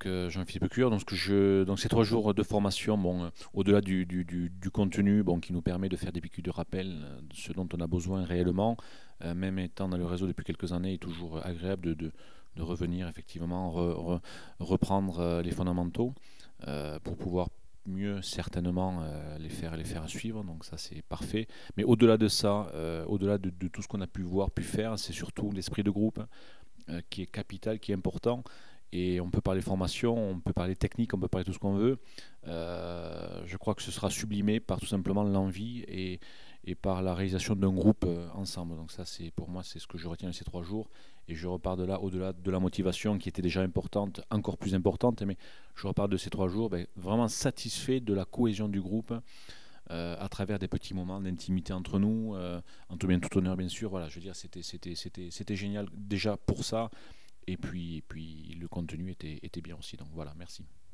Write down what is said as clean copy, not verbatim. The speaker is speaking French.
donc Jean-Philippe Cure. Donc ces 3 jours de formation, bon, au-delà du contenu, bon, qui nous permet de faire des piqûres de rappel, de ce dont on a besoin réellement, même étant dans le réseau depuis quelques années, est toujours agréable de revenir effectivement, reprendre les fondamentaux pour pouvoir mieux certainement les faire suivre, donc ça c'est parfait. Mais au-delà de ça, au-delà de tout ce qu'on a pu voir, pu faire, c'est surtout l'esprit de groupe qui est capital, qui est important. Et on peut parler formation, on peut parler technique, on peut parler tout ce qu'on veut. Je crois que ce sera sublimé par tout simplement l'envie et par la réalisation d'un groupe ensemble. Donc ça, c'est pour moi, c'est ce que je retiens de ces 3 jours. Et je repars de là, au-delà de la motivation qui était déjà importante, encore plus importante, mais je repars de ces 3 jours vraiment satisfait de la cohésion du groupe à travers des petits moments d'intimité entre nous, en tout bien tout honneur bien sûr. Voilà, je veux dire, c'était génial déjà pour ça. Et puis le contenu était bien aussi. Donc voilà, merci.